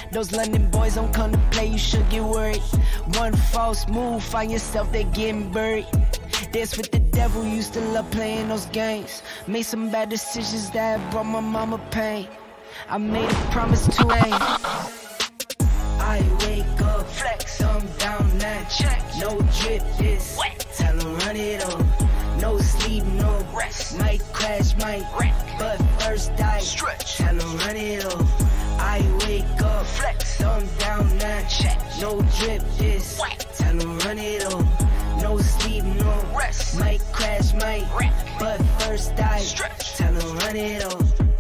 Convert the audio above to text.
Those London boys don't come to play, you should get worried. One false move, find yourself there getting buried. Dance with the devil, used to love playing those games. Made some bad decisions that brought my mama pain. I made a promise to aim. I wake up, flex, thumb down, now check. No drip, this wet. Tell 'em run it up. No sleep, no rest. Might crash, might wreck, but first I stretch. Tell 'em run it up. I wake up, flex, thumb down, now check. No drip, this wet. Tell 'em run it up. No sleep, no rest. Might crash, might wreck, but first I stretch. Tell 'em run it up.